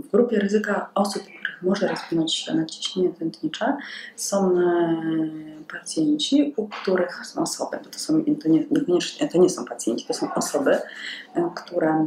W grupie ryzyka osób, u których może rozwinąć nadciśnienie tętnicze, są pacjenci, u których są osoby, bo to nie są pacjenci, to są osoby, które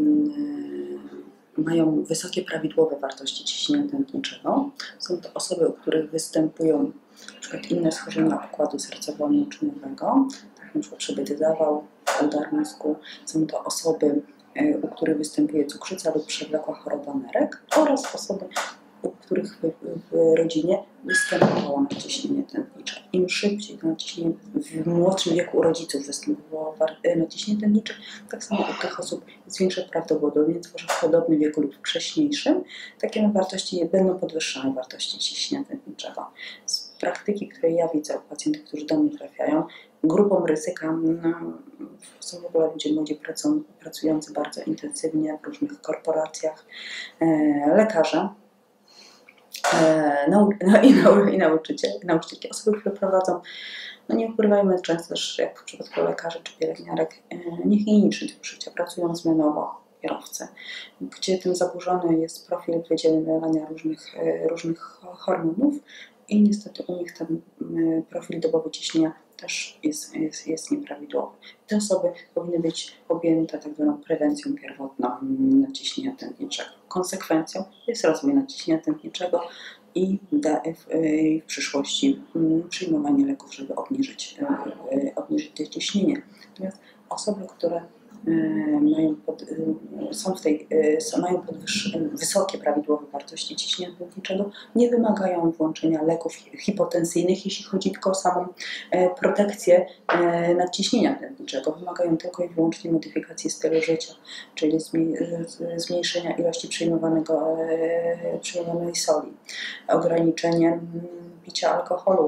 mają wysokie prawidłowe wartości ciśnienia tętniczego. Są to osoby, u których występują np. inne schorzenia układu sercowo-naczyniowego, tak np. przebyty zawał, udar mózgu. Są to osoby, u których występuje cukrzyca lub przewlekła choroba nerek, oraz osoby, u których w rodzinie występowało nadciśnienie tętnicze. Im szybciej w młodszym wieku u rodziców występowało nadciśnienie tętnicze, tak samo u tych osób jest większe prawdopodobieństwo, że w podobnym wieku lub wcześniejszym takie wartości będą podwyższone wartości ciśnienia tętniczego. Z praktyki, której ja widzę u pacjentów, którzy do mnie trafiają, grupą ryzyka są w ogóle ludzie młodzi pracujący bardzo intensywnie w różnych korporacjach, lekarze i nauczycielki, osoby, które prowadzą, no nie ukrywajmy, często też jak w przypadku lekarzy czy pielęgniarek, niehigieniczny tryb życia, pracują zmianowo, kierowcy, gdzie tym zaburzony jest profil wydzielania różnych hormonów i niestety u nich ten profil dobowy ciśnienia też jest nieprawidłowy. Te osoby powinny być objęte tak zwaną prewencją pierwotną nadciśnienia tętniczego. Konsekwencją jest rozwój nadciśnienia tętniczego i w przyszłości przyjmowanie leków, żeby obniżyć to ciśnienie. Natomiast osoby, które mają wysokie prawidłowe wartości ciśnienia tętniczego, nie wymagają włączenia leków hipotensyjnych, jeśli chodzi tylko o samą protekcję nadciśnienia tętniczego. Wymagają tylko i wyłącznie modyfikacji stylu życia, czyli zmniejszenia ilości przyjmowanej soli, ograniczenie picia alkoholu,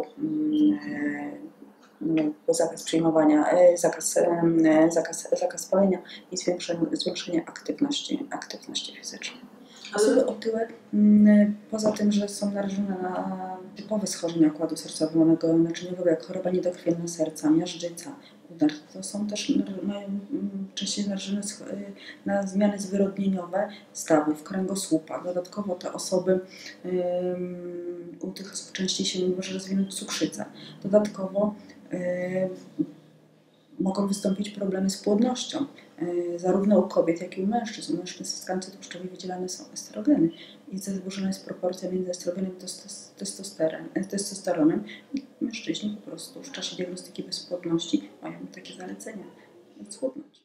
zakaz przyjmowania, zakaz palenia i zwiększenie aktywności fizycznej. Osoby otyłe, poza tym, że są narażone na typowe schorzenia układu sercowo-naczyniowego, jak choroba niedokrwienna serca, miażdżyca, udar, to są też mają częściej narażone na zmiany zwyrodnieniowe stawów, kręgosłupa. Dodatkowo te osoby, u tych osób częściej się może rozwinąć cukrzyca. Dodatkowo mogą wystąpić problemy z płodnością, zarówno u kobiet, jak i u mężczyzn. U mężczyzn w tkance tłuszczowej wydzielane są estrogeny i zaburzona jest proporcja między estrogenem i testosteronem. Mężczyźni po prostu w czasie diagnostyki bezpłodności mają takie zalecenia, schudnąć.